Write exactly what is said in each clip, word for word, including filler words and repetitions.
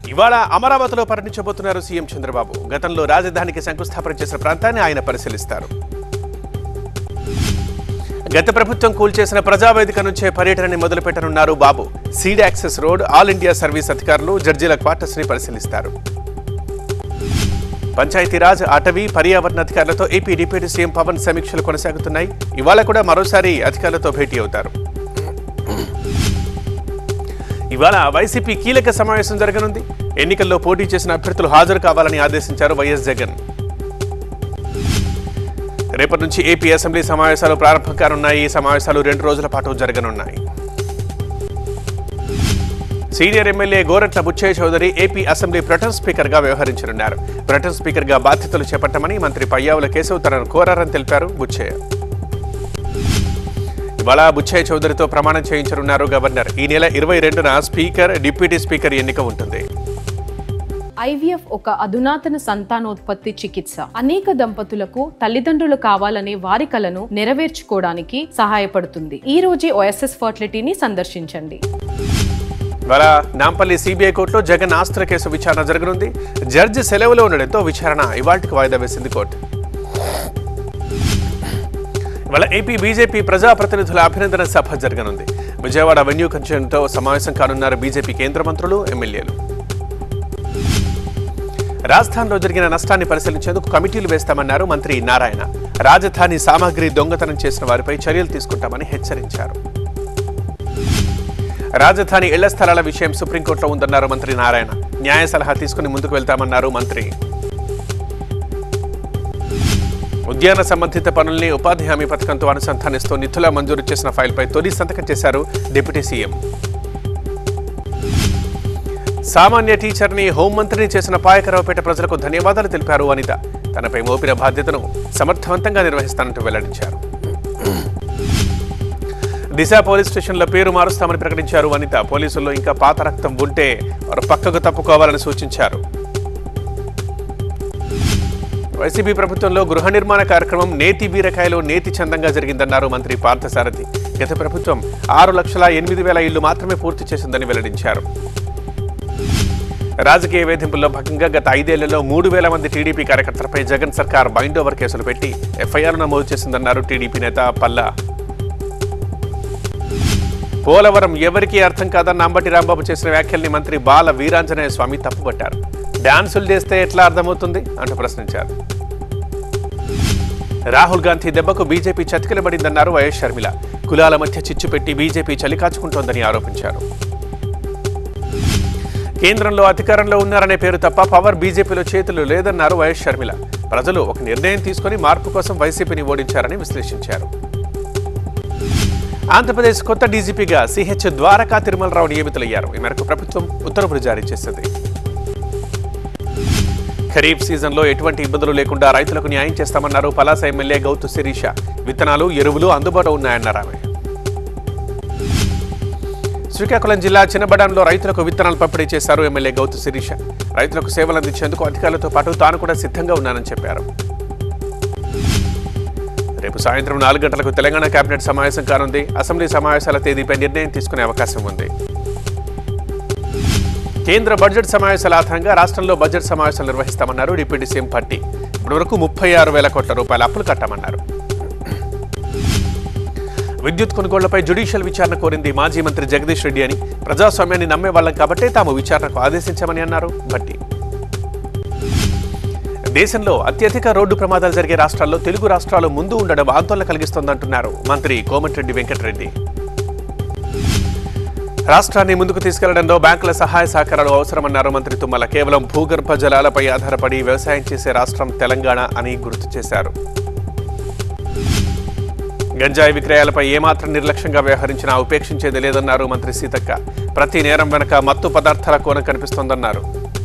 ఇవాళ అమరావతిలో పర్యటించబోతున్నారు సీఎం చంద్రబాబు. గతంలో రాజధానికి శంకుస్థాపన చేసిన ప్రాంతాన్ని ఆయన పరిశీలిస్తారు. గత ప్రభుత్వం కూల్చేసిన ప్రజావేదిక నుంచే పర్యటనని మొదలుపెట్టనున్నారు Babu. Seed access road, all India service అధికారులు, జడ్జీల క్వార్టర్స్ ని పరిశీలిస్తారు. పంచాయతీరాజ్, అటవీ, పర్యావరణ అధికారులతో ఏపీ డిప్యూటీ సీఎం పవన్ సమీక్షలు కొనసాగుతున్నాయి. ఇవాళ కూడా మరోసారి అధికారులతో భేటీ అవుతారు. ఇవాళ వైసీపీ కీలక సమావేశం జరగనుంది. ఎన్నికల్లో పోటీ చేసిన అభ్యర్థులు హాజరు కావాలని ఆదేశించారు వైఎస్ జగన్. రేపటి నుంచి ఏపీ అసెంబ్లీ సమావేశాలు ప్రారంభం కానున్నాయి. ఈ సమావేశాలు రెండు రోజుల పాటు జరగనున్నాయి. Senior MLA Gorantla Butchaiah Chowdary AP assembly pro tem speaker గా వ్యవహరించనున్నారు. ప్రొటెం స్పీకర్ గా బాధ్యతలు చేపట్టమని మంత్రి పయ్యావుల కేశవ్ తనను కోరారని తెలిపారు బుచ్చయ్య. ఇవాళ బుచ్చయ్య చౌదరితో ప్రమాణం చేయించనున్నారు గవర్నర్. ఈ నెల ఇరవై రెండున స్పీకర్, డిప్యూటీ స్పీకర్ ఎన్నిక ఉంటుంది. ఐవీఎఫ్ ఒక అధునాతన సంతానోత్పత్తి చికిత్స. అనేక దంపతులకు తల్లిదండ్రులు కావాలనే వారి కలను నెరవేర్చుకోవడానికి సహాయపడుతుంది. ఈ రోజే ఓఎస్ఎస్ ఫర్టిలిటీని సందర్శించండి. ఇవాళ నాంపల్లి సిబిఐ కోర్టులో జగన్ ఆస్తుల కేసు విచారణ జరగనుంది. జడ్జి సెలవులో ఉండడంతో విచారణ ఇవాళకి వాయిదా వేసింది కోర్టు. ఇవాళ ఏపీ బీజేపీ ప్రజాప్రతినిధుల అభినందన సభ జరగనుంది. విజయవాడ వెన్యూ కన్వెన్షన్తో సమావేశం కానున్నారు బీజేపీ కేంద్ర మంత్రులు, ఎమ్మెల్యేలు. రాజధానిలో జరిగిన నష్టాన్ని పరిశీలించేందుకు కమిటీలు వేస్తామన్నారు మంత్రి నారాయణ. రాజధాని సామాగ్రి దొంగతనం చేసిన వారిపై చర్యలు తీసుకుంటామని హెచ్చరించారు. రాజధాని ఇళ్ల స్థలాల విషయం సుప్రీంకోర్టులో ఉందన్నారు మంత్రి నారాయణ. న్యాయ సలహా తీసుకుని ముందుకు వెళ్తామన్నారు మంత్రి. ఉద్యాన సంబంధిత పనుల్ని ఉపాధి హామీ పథకంతో అనుసంధానిస్తూ నిధుల మంజూరు చేసిన ఫైల్పై తొలి సంతకం చేశారు డిప్యూటీ సీఎం. సామాన్య టీచర్ని హోంమంత్రిని చేసిన పాయకరావుపేట ప్రజలకు ధన్యవాదాలు తెలిపారు అనిత. తనపై మోపిన బాధ్యతను సమర్థవంతంగా నిర్వహిస్తానంటూ వెల్లడించారు. దిశ పోలీస్ స్టేషన్లో పేరు మారుస్తామని ప్రకటించారు అనిత. పోలీసుల్లో ఇంకా పాత రక్తం ఉంటే వారు పక్కకు తప్పుకోవాలని సూచించారు. వైసీపీ ప్రభుత్వంలో గృహ నిర్మాణ కార్యక్రమం నేతి బీరకాయలో నేతి చందంగా జరిగిందన్నారు మంత్రి పార్థసారథి. గత ప్రభుత్వం ఆరు లక్షల ఎనిమిది వేల ఇళ్లు మాత్రమే పూర్తి చేసిందని వెల్లడించారు. రాజకీయ వేధింపుల్లో భాగంగా గత ఐదేళ్లలో మూడు వేల మంది టీడీపీ కార్యకర్తలపై జగన్ సర్కార్ బైండ్ ఓవర్ కేసులు పెట్టి ఎఫ్ఐఆర్ నమోదు చేసిందన్నారు టీడీపీ నేత పల్లా. పోలవరం ఎవరికీ అర్థం కాదన్న అంబటి రాంబాబు చేసిన వ్యాఖ్యల్ని మంత్రి బాల వీరాంజనేయ స్వామి తప్పుపట్టారు. డాన్సులు చేస్తే ఎట్లా అర్థమవుతుంది అంటూ ప్రశ్నించారు. రాహుల్ గాంధీ దెబ్బకు బీజేపీ చతికిలబడిందన్నారు వైఎస్ షర్మిల. కులాల మధ్య చిచ్చు పెట్టి బీజేపీ చలికాచుకుంటోందని ఆరోపించారు. కేంద్రంలో అధికారంలో ఉన్నారనే పేరు తప్ప పవర్ బీజేపీలో చేతులు లేదన్నారు వైఎస్ షర్మిల. ప్రజలు ఒక నిర్ణయం తీసుకుని మార్పు కోసం వైసీపీని ఓడించారని విశ్లేషించారు. ఆంధ్రప్రదేశ్ కొత్త డీజీపీగా సిహెచ్ ద్వారకా తిరుమలరావు నియమితులయ్యారు. ఈ మేరకు ప్రభుత్వం ఉత్తర్వులు జారీ చేసింది. ఖరీఫ్ సీజన్లో ఎటువంటి ఇబ్బందులు లేకుండా రైతులకు న్యాయం చేస్తామన్నారు పలాస ఎమ్మెల్యే గౌతు శిరీష. విత్తనాలు, ఎరువులు అందుబాటులో ఉన్నాయన్నారు ఆమె. శ్రీకాకుళం జిల్లా చిన్నబడాన్లో రైతులకు విత్తనాలు పంపిణీ చేశారు ఎమ్మెల్యే గౌతు శిరీష. రైతులకు సేవలు అందించేందుకు అధికారులతో పాటు తాను కూడా సిద్ధంగా ఉన్నానని చెప్పారు. రేపు సాయంత్రం నాలుగు గంటలకు తెలంగాణ కేబినెట్ సమావేశం కానుంది. అసెంబ్లీ సమావేశాల తేదీపై నిర్ణయం తీసుకునే అవకాశం ఉంది. కేంద్ర బడ్జెట్ సమావేశాల ఆధారంగా రాష్ట్రంలో బడ్జెట్ సమావేశాలు నిర్వహిస్తామన్నారు డిప్యూటీ సీఎం పట్టి. ఇప్పటి వరకు ముప్పై ఆరు వేల కోట్ల రూపాయల అప్పులు కట్టామన్నారు. విద్యుత్ కొనుగోళ్లపై జ్యుడిషియల్ విచారణ కోరింది మాజీ మంత్రి జగదీష్ రెడ్డి అని. ప్రజాస్వామ్యాన్ని నమ్మేవాళ్లం కాబట్టే తాము విచారణకు ఆదేశించామని అన్నారు భట్టి. దేశంలో అత్యధిక రోడ్డు ప్రమాదాలు జరిగే రాష్ట్రాల్లో తెలుగు రాష్ట్రాలు ముందు ఉండడం ఆందోళన కలిగిస్తోందంటున్నారు మంత్రి కోమటిరెడ్డి వెంకటరెడ్డి. రాష్ట్రాన్ని ముందుకు తీసుకెళ్లడంలో బ్యాంకుల సహాయ సహకారాలు అవసరమన్నారు మంత్రి తుమ్మల. కేవలం భూగర్భ జలాలపై ఆధారపడి వ్యవసాయం చేసే రాష్ట్రం తెలంగాణ అని గుర్తు చేశారు. గంజాయి విక్రయాలపై ఏమాత్రం నిర్లక్ష్యంగా వ్యవహరించినా ఉపేక్షించేది లేదన్నారు మంత్రి సీతక్క. ప్రతి నేరం వెనక మత్తు పదార్థాల కోణం కనిపిస్తోందన్నారు.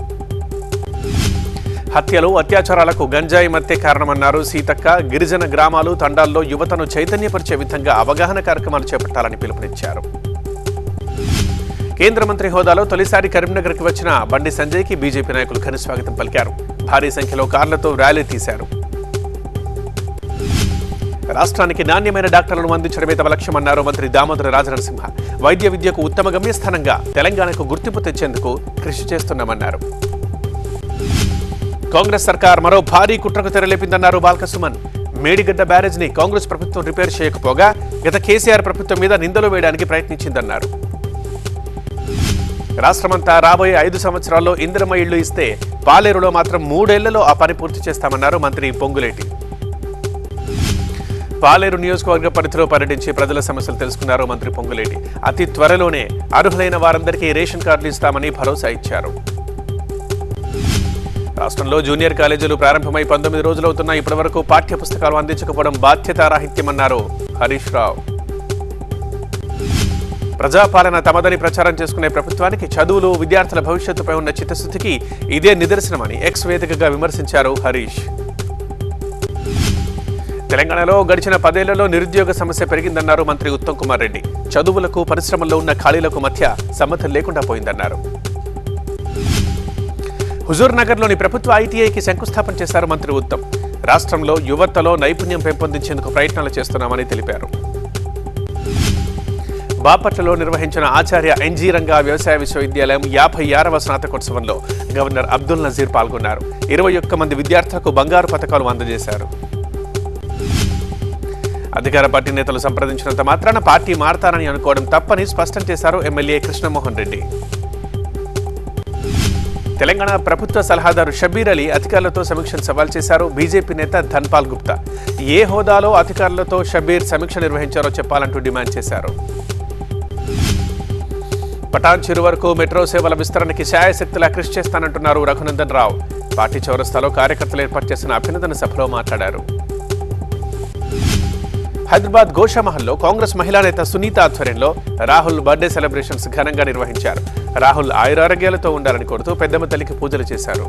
హత్యలు, అత్యాచారాలకు గంజాయి మత్తే కారణమన్నారు సీతక్క. గిరిజన గ్రామాలు, తండాల్లో యువతను చైతన్యపరిచే విధంగా అవగాహన కార్యక్రమాలు చేపట్టాలని పిలుపునిచ్చారు. కేంద్ర మంత్రి హోదాలో తొలిసారి కరీంనగర్కి వచ్చిన బండి సంజయ్కి బీజేపీ నాయకులు ఘన స్వాగతం పలికారు. భారీ సంఖ్యలో కార్లతో ర్యాలీ తీశారు. రాష్ట్రానికి నాణ్యమైన డాక్టర్లను అందించడమే తమ లక్ష్యమన్నారు మంత్రి దామోదర రాజనరసింహ. వైద్య విద్యకు ఉత్తమ గమ్యస్థానంగా తెలంగాణకు గుర్తింపు తెచ్చేందుకు కృషి చేస్తున్నామన్నారు. కాంగ్రెస్ సర్కార్ మరో భారీ కుట్రకు తెరలేపిందన్నారు బాల్కసుమన్. మేడిగడ్డ బ్యారేజ్ ని కాంగ్రెస్ ప్రభుత్వం రిపేర్ చేయకపోగా గత కేసీఆర్ ప్రభుత్వం మీద నిందలు వేయడానికి ప్రయత్నించిందన్నారు. రాష్ట్రమంతా రాబోయే ఐదు సంవత్సరాల్లో ఇందిరమ్మ ఇళ్లు ఇస్తే పాలేరులో మాత్రం మూడేళ్లలో ఆ పని పూర్తి చేస్తామన్నారు మంత్రి పొంగులేటి. పాలేరు నియోజకవర్గ పరిధిలో పర్యటించి ప్రజల సమస్యలు తెలుసుకున్నారు మంత్రి పొంగులేటి. అతి త్వరలోనే అర్హులైన వారందరికీ రేషన్ కార్డులు ఇస్తామని భరోసా ఇచ్చారు. రాష్ట్రంలో జూనియర్ కాలేజీలు ప్రారంభమై పంతొమ్మిది రోజులవుతున్నా ఇప్పటి వరకు పాఠ్య పుస్తకాలు అందించకపోవడం బాధ్యతారాహిత్యమన్నారు హరీష్ రావు. ప్రజాపాలన తమదని ప్రచారం చేసుకునే ప్రభుత్వానికి చదువులు విద్యార్థుల భవిష్యత్తుపై ఉన్న చిత్తశుద్ధికి ఇదే నిదర్శనమని ఎక్స్ వేదికగా విమర్శించారు హరీష్. తెలంగాణలో గడిచిన పదేళ్లలో నిరుద్యోగ సమస్య పెరిగిందన్నారు మంత్రి ఉత్తమ్ కుమార్ రెడ్డి. చదువులకు పరిశ్రమల్లో ఉన్న ఖాళీలకు మధ్య సంబంధం లేకుండా పోయిందన్నారు. హుజూర్ నగర్లోని ప్రభుత్వ ఐటీఐకి శంకుస్థాపన చేశారు మంత్రి ఉత్తమ్. రాష్ట్రంలో యువతలో నైపుణ్యం పెంపొందించేందుకు ప్రయత్నాలు చేస్తున్నామని తెలిపారు. బాపట్లలో నిర్వహించిన ఆచార్య ఎన్జీ రంగా వ్యవసాయ విశ్వవిద్యాలయం యాభై ఆరవ స్నాతకోత్సవంలో గవర్నర్ అబ్దుల్ నజీర్ పాల్గొన్నారు. ఇరవై ఒక్క మంది విద్యార్థులకు బంగారు పథకాలు అందజేశారు. అధికార పార్టీ నేతలు సంప్రదించినంత మాత్రాన పార్టీ మారతారని అనుకోవడం తప్పని స్పష్టం చేశారు ఎమ్మెల్యే కృష్ణమోహన్ రెడ్డి. తెలంగాణ ప్రభుత్వ సలహాదారు షబీర్ అలీ అధికారులతో సమీక్షను సవాల్ చేశారు. బీజేపీ నేత ధన్పాల్ గుప్తా ఏ హోదాలో అధికారులతో షబీర్ సమీక్ష నిర్వహించారో చెప్పాలంటూ డిమాండ్ చేశారు. పటాన్ చెరు వరకు మెట్రో సేవల విస్తరణకి శాయశక్తిలా కృషి చేస్తానంటున్నారు రఘునందన్ రావు. పార్టీ చౌరస్తాలో కార్యకర్తలు ఏర్పాటు చేసిన అభినందన సభలో మాట్లాడారు. హైదరాబాద్ గోషామహల్లో కాంగ్రెస్ మహిళా నేత సునీత ఆధ్వర్యంలో రాహుల్ బర్త్డే సెలబ్రేషన్స్ ఘనంగా నిర్వహించారు. రాహుల్ ఆయురారోగ్యాలతో ఉండాలని కోరుతూ పెద్దమ్మ తల్లికి పూజలు చేశారు.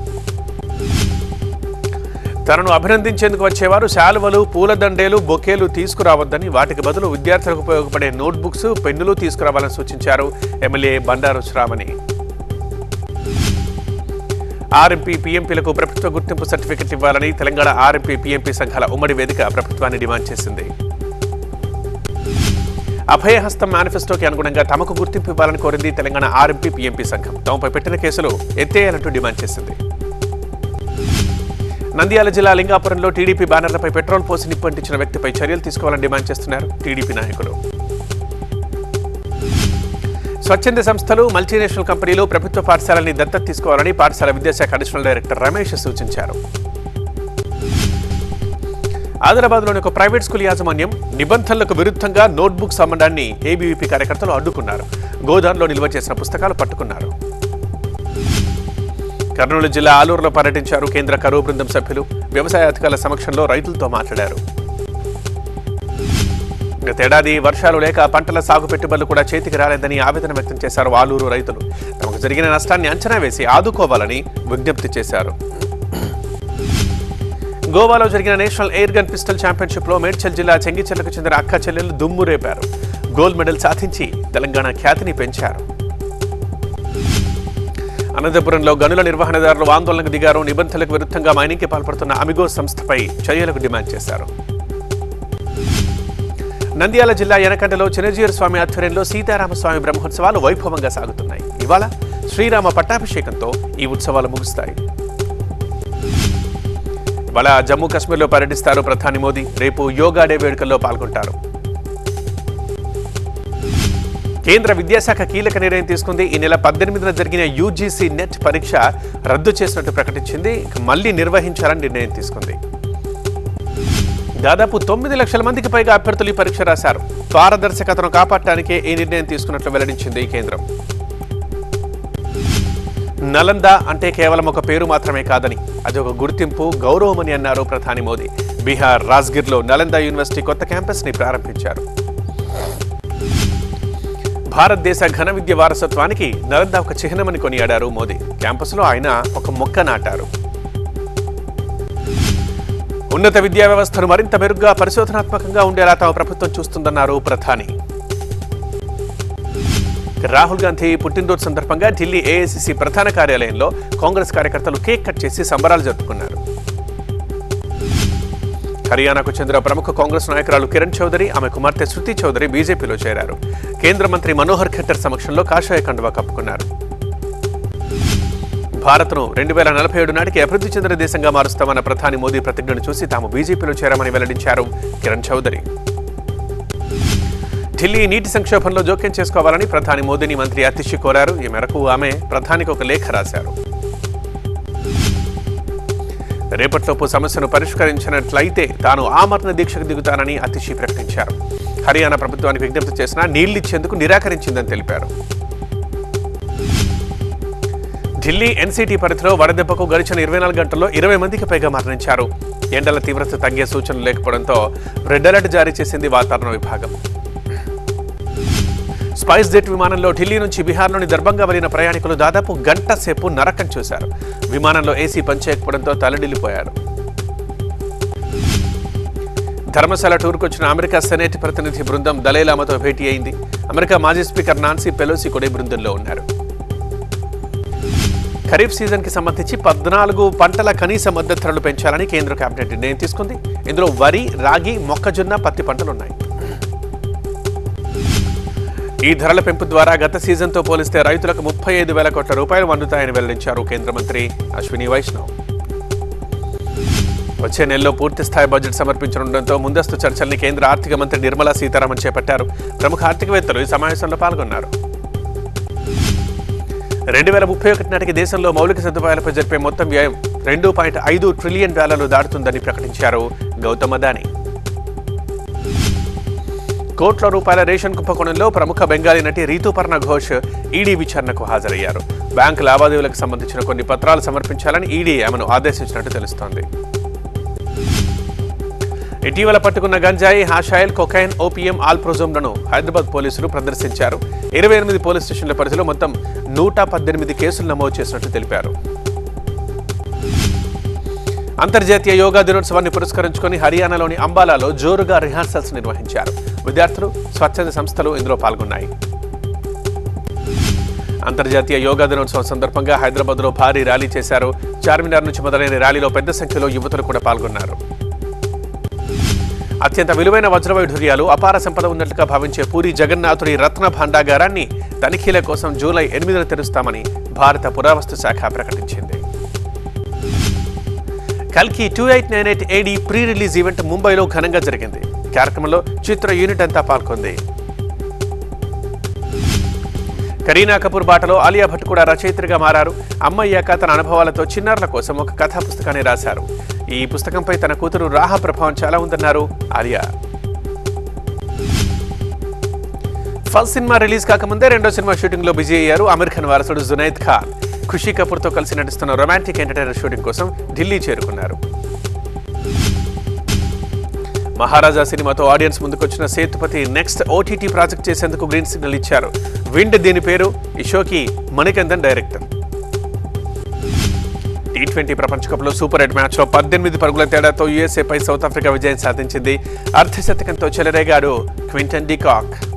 తనను అభినందించేందుకు వచ్చేవారు శాలువలు, పూలదండేలు, బొకేలు తీసుకురావద్దని, వాటికి బదులు విద్యార్థులకు ఉపయోగపడే నోట్బుక్స్, పెన్నులు తీసుకురావాలని సూచించారు ఎమ్మెల్యే బండారు శ్రావణి. ఆర్ఎంపీ పీఎంపీలకు ప్రభుత్వ గుర్తింపు సర్టిఫికెట్ ఇవ్వాలని తెలంగాణ ఆర్ఎంపీ పీఎంపీ సంఘాల ఉమ్మడి వేదిక ప్రభుత్వాన్ని డిమాండ్ చేసింది. అభయహస్తం మేనిఫెస్టోకి అనుగుణంగా తమకు గుర్తింపు ఇవ్వాలని కోరింది తెలంగాణ ఆర్ఎంపీ పీఎంపీ సంఘం. తమపై పెట్టిన కేసులు ఎత్తేయాలంటూ డిమాండ్ చేసింది. నంద్యాల జిల్లా లింగాపురంలో టీడీపీ బ్యానర్లపై పెట్రోల్ పోసి నిప్పంటించిన వ్యక్తిపై చర్యలు తీసుకోవాలని డిమాండ్ చేస్తున్నారు టీడీపీ నాయకులు. స్వచ్ఛంద సంస్థలు, మల్టీనేషనల్ కంపెనీలు ప్రభుత్వ పాఠశాలని దత్తత తీసుకోవాలని పాఠశాల విద్యాశాఖ అడిషనల్ డైరెక్టర్ రమేష్ సూచించారు. ఆదిలాబాద్లోని ఒక ప్రైవేట్ స్కూల్ యాజమాన్యం నిబంధనలకు విరుద్ధంగా నోట్బుక్స్ అమ్మడాన్ని ఏబీవీపీ కార్యకర్తలు అడ్డుకున్నారు. గోదాంలో నిల్వ చేసిన పుస్తకాలు పట్టుకున్నారు. కర్నూలు జిల్లా ఆలూరులో పర్యటించారు కేంద్ర కరువు బృందం సభ్యులు. వ్యవసాయ అధికారుల సమక్షంలో రైతులతో మాట్లాడారు. గతేడాది వర్షాలు లేక పంటల సాగు పెట్టుబడులు కూడా చేతికి రాలేదని ఆవేదన వ్యక్తం చేశారు ఆలూరు రైతులు. తమకు జరిగిన నష్టాన్ని అంచనా వేసి ఆదుకోవాలని విజ్ఞప్తి చేశారు. గోవాలో జరిగిన national air gun pistol championship లో మేడ్చల్ జిల్లా చెంగిచెర్లకు చెందిన అక్క చెల్లెలు దుమ్ము రేపారు. గోల్డ్ మెడల్ సాధించి తెలంగాణ ఖ్యాతిని పెంచారు. అనంతపురంలో గనుల నిర్వహణదారులు ఆందోళనకు దిగారు. నిబంధనలకు విరుద్ధంగా మైనింగ్కి పాల్పడుతున్న అమిగో సంస్థపై చర్యలకు డిమాండ్ చేశారు. నంద్యాల జిల్లా యనకండలో చినజీయర్ స్వామి ఆధ్వర్యంలో సీతారామస్వామి బ్రహ్మోత్సవాలు వైభవంగా సాగుతున్నాయి. ఇవాళ శ్రీరామ పట్టాభిషేకంతో ఈ ఉత్సవాలు ముగుస్తాయి. ఇవాళ జమ్మూ కాశ్మీర్లో పర్యటిస్తారు ప్రధాని మోదీ. రేపు యోగా డే వేడుకల్లో పాల్గొంటారు. కేంద్ర విద్యాశాఖ కీలక నిర్ణయం తీసుకుంది. ఈ నెల పద్దెనిమిదిన జరిగిన యూజీసీ నెట్ పరీక్ష రద్దు చేసినట్టు ప్రకటించింది. మళ్లీ నిర్వహించాలని నిర్ణయం తీసుకుంది. దాదాపు తొమ్మిది లక్షల మందికి పైగా అభ్యర్థులు ఈ పరీక్ష రాశారు. పారదర్శకతను కాపాడటానికే ఈ నిర్ణయం తీసుకున్నట్లు వెల్లడించింది కేంద్రం. నలంద అంటే కేవలం ఒక పేరు మాత్రమే కాదని, అది ఒక గుర్తింపు, గౌరవమని అన్నారు ప్రధాని మోదీ. బీహార్ రాజ్గిర్లో నలంద యూనివర్సిటీ కొత్త క్యాంపస్ ని ప్రారంభించారు. భారతదేశ ఘన విద్య వారసత్వానికి నలంద ఒక చిహ్నమని కొనియాడారు మోదీ. క్యాంపస్లో ఆయన ఒక మొక్క నాటారు. ఉన్నత విద్యా వ్యవస్థను మరింత మెరుగ్గా, పరిశోధనాత్మకంగా ఉండేలా తమ ప్రభుత్వం చూస్తుందన్నారు ప్రధాని. రాహుల్ గాంధీ పుట్టినరోజు సందర్భంగా ఢిల్లీ ఏఐసీసీ ప్రధాన కార్యాలయంలో కాంగ్రెస్ కార్యకర్తలు కేక్ కట్ చేసి సంబరాలు జరుపుకున్నారు. హర్యానాకు చెందిన ప్రముఖ కాంగ్రెస్ నాయకురాలు కిరణ్ చౌదరి ఆమె కుమార్తె శృతి చౌదరి బీజేపీలో చేరారు. కేంద్ర మంత్రి మనోహర్ ఖట్టర్ సమక్షంలో కాషాయ కండువా కప్పుకున్నారు. భారత్ను రెండు వేల నలభై ఏడు నాటికి అభివృద్ధి చెందిన దేశంగా మారుస్తామన్న ప్రధాని మోదీ ప్రతిజ్ఞను చూసి తాము బీజేపీలో చేరామని వెల్లడించారు కిరణ్ చౌదరి. ఢిల్లీ నీటి సంక్షోభంలో జోక్యం చేసుకోవాలని ప్రధాని మోదీని మంత్రి అతిషి కోరారు. ఈ మేరకు ఆమె ప్రధానికి ఒక లేఖ రాశారు. రేపటిలోపు సమస్యను పరిష్కరించినట్లయితే తాను ఆమరణ దీక్షకు దిగుతానని అతిషి ప్రకటించారు. హర్యానా ప్రభుత్వానికి విజ్ఞప్తి చేసినా నీళ్లిచ్చేందుకు నిరాకరించిందని తెలిపారు. ఢిల్లీ ఎన్సీటీ పరిధిలో వడదెబ్బకు గడిచిన ఇరవై నాలుగు గంటల్లో ఇరవై మందికి పైగా మరణించారు. ఎండల తీవ్రత తగ్గే సూచనలు లేకపోవడంతో రెడ్ అలర్ట్ జారీ చేసింది వాతావరణ విభాగం. స్పైస్ జెట్ విమానంలో ఢిల్లీ నుంచి బీహార్లోని దర్భంగా వెళ్లిన ప్రయాణికులు దాదాపు గంట సేపు నరకం చూశారు. విమానంలో ఏసీ పనిచేయకపోవడంతో తలడిల్లిపోయారు. ధర్మశాల టూర్కు వచ్చిన అమెరికా సెనేట్ ప్రతినిధి బృందం దలైలామాతో భేటీ అయింది. అమెరికా మాజీ స్పీకర్ నాన్సీ పెలోసి కూడా బృందంలో ఉన్నారు. ఖరీఫ్ సీజన్ కి సంబంధించి పద్నాలుగు పంటల కనీస మద్దతు ధరలు పెంచాలని కేంద్ర కేబినెట్ నిర్ణయం తీసుకుంది. ఇందులో వరి, రాగి, మొక్కజొన్న, పత్తి పంటలున్నాయి. ఈ ధరల పెంపు ద్వారా గత సీజన్తో పోలిస్తే రైతులకు ముప్పై ఐదు వేల కోట్ల రూపాయలు అందుతాయని వెల్లడించారు కేంద్ర మంత్రి అశ్విని వైష్ణవ్. వచ్చే నెలలో పూర్తి స్థాయి బడ్జెట్ సమర్పించనుండటంతో ముందస్తు చర్చల్ని కేంద్ర ఆర్థిక మంత్రి నిర్మలా సీతారామన్ చేపట్టారు. ప్రముఖ ఆర్థికవేత్తలు ఈ సమావేశంలో పాల్గొన్నారు. రెండు వేల ముప్పై ఒకటి నాటికి దేశంలో మౌలిక సదుపాయాలపై జరిపే మొత్తం వ్యయం రెండు పాయింట్ ఐదు ట్రిలియన్ డాలర్లు దాటుతుందని ప్రకటించారు గౌతమ్ అదానీ. కోట్ల రూపాయల రేషన్ కుంభకోణంలో ప్రముఖ బెంగాలీ నటి రీతూపర్ణ ఘోష్ ఈడీ విచారణకు హాజరయ్యారు. బ్యాంకు లావాదేవీలకు సంబంధించిన కొన్ని పత్రాలు సమర్పించాలని ఈడీ ఆమెను ఆదేశించినట్టు తెలుస్తోంది. ఇటీవల పట్టుకున్న గంజాయి, హాషాయిల్, కొకైన్, ఓపీఎం, ఆల్ప్రోజోమ్లను హైదరాబాద్ పోలీసులు ప్రదర్శించారు. ఇరవై ఎనిమిది పోలీస్ స్టేషన్ల పరిధిలో మొత్తం నూట పద్దెనిమిది కేసులు నమోదు చేసినట్టు తెలిపారు. అంతర్జాతీయ యోగా దినోత్సవాన్ని పురస్కరించుకుని హర్యానాలోని అంబాలాలో జోరుగా రిహార్సల్స్ నిర్వహించారు. విద్యార్థులు, స్వచ్ఛంద సంస్థలు ఇందులో పాల్గొన్నాయి. అంతర్జాతీయ యోగా దినోత్సవం సందర్భంగా హైదరాబాద్లో భారీ ర్యాలీ చేశారు. చార్మినార్ నుంచి మొదలైన ర్యాలీలో పెద్ద సంఖ్యలో యువతులు కూడా పాల్గొన్నారు. అత్యంత విలువైన వజ్రవైఢూర్యాలు, అపార సంపద ఉన్నట్లుగా భావించే పూరి జగన్నాథుడి రత్న భాండాగారాన్ని తనిఖీల కోసం జూలై ఎనిమిదిన తెరుస్తామని భారత పురావస్తు శాఖ ప్రకటించింది. కల్కి two eight nine eight AD pre release event ముంబైలో ఘనంగా జరిగింది. కార్యక్రమంలో చిత్ర యూనిట్ అంతా పాల్గొంది. కరీనా కపూర్ బాటలో ఆలియా భట్ కూడా రచయిత్రిగా మారారు. అమ్మయ్యాక తన అనుభవాలతో చిన్నారుల కోసం ఒక కథా పుస్తకాన్ని రాశారు. ఈ పుస్తకంపై తన కూతురు రాహ ప్రభావం చాలా ఉందన్నారు ఆలియా. ఫస్ట్ సినిమా రిలీజ్ కాకముందే రెండో సినిమా షూటింగ్ లో బిజీ అయ్యారు ఆమిర్ ఖాన్ వారసుడు జునైద్ ఖాన్. ఖుషీ కపూర్ తో కలిసి నటిస్తున్న రొమాంటిక్ ఎంటర్టైనర్ షూటింగ్ కోసం ఢిల్లీ చేరుకున్నారు. మహారాజా సినిమాతో ఆడియన్స్ ముందుకొచ్చిన సేతుపతి నెక్స్ట్ ఓటీటీ ప్రాజెక్ట్ చేసేందుకు గ్రీన్ సిగ్నల్ ఇచ్చారు. విండ్ దీని పేరు. ఈ షోకి మణికందన్ డైరెక్టర్. టీ ట్వంటీ ప్రపంచ కప్ లో సూపర్ ఎయిట్ మ్యాచ్ లో పద్దెనిమిది పరుగుల తేడాతో యూఎస్ఏపై సౌత్ ఆఫ్రికా విజయం సాధించింది. అర్ధశతకంతో చెలరేగాడు క్వింటన్ డి కాక్.